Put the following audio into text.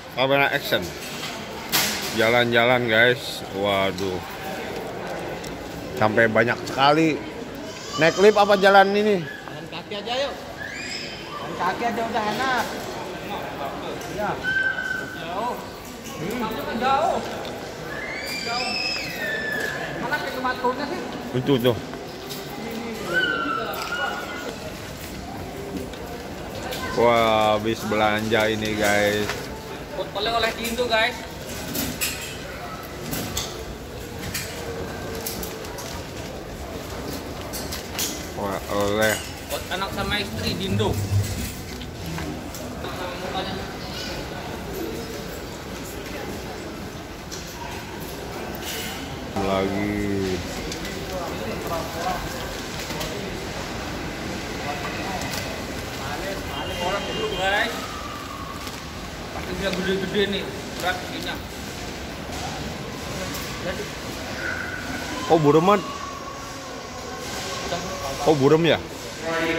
kamera action. Jalan-jalan guys. Waduh. Sampai banyak sekali. Naik lift apa jalan ini? Jalan kaki aja yuk. Jalan kaki aja udah enak. Iya. Jauh. Jauh. Jauh. Mana pintu masuknya sih? Itu tuh. Wah, habis belanja ini guys. Oleh-oleh di Indo guys. Wah, oleh. Buat anak sama istri di Indo. Lagi. Orang dulu guys. Pakai dia gede-gede nih, berat begini. Jadi Oh, bureman. Oh, burem ya?